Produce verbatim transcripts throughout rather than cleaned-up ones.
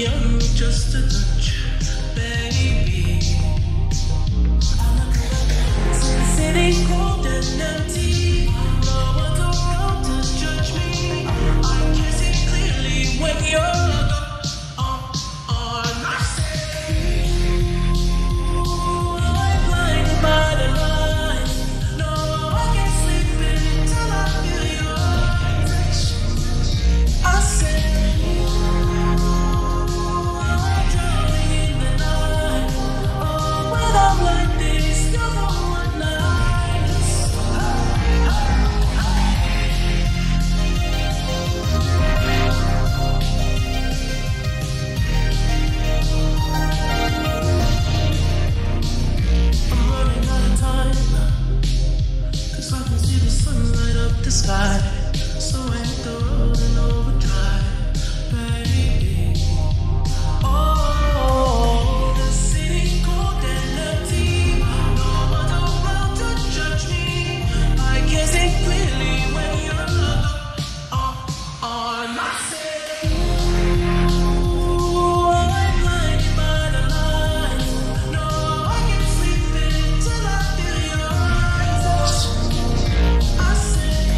on with just a touch, baby. Sitting cold and empty, no one's around to judge me. I can see clearly when you're on, on my side. I'm blinded by the lights. No, I can't sleep until I feel your touch. I said, I'm drowning in the night. Oh, without like this, you're the one I just. I'm running out of time, 'cause I can see the sun light up the sky. So I hit the road in overdrive, baby. Oh, the city cold and empty. No one's around to judge me. I can see clearly when you're on, on my side. Ooh, I'm blinded by the lights. No, I can't sleep until I feel your touch. I said,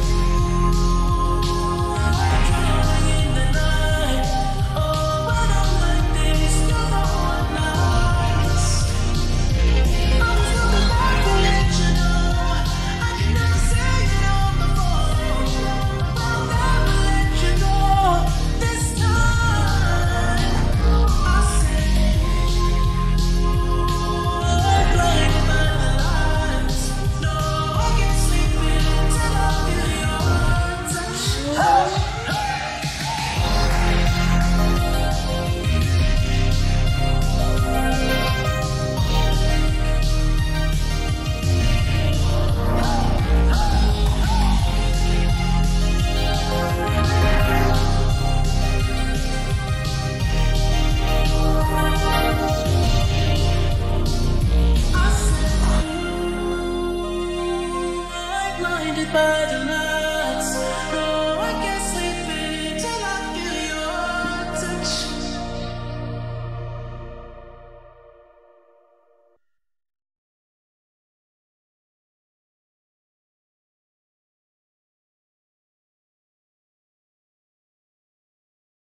I'm drowning in the night. Oh, but I'm like this, you're the one I just. I was looking back to let you know I can never say it on the phone, but I'll never let you know this time. I said, I'm blinded by the lights. No, I can't sleep until I feel your touch. I said, I'm blinded by the light.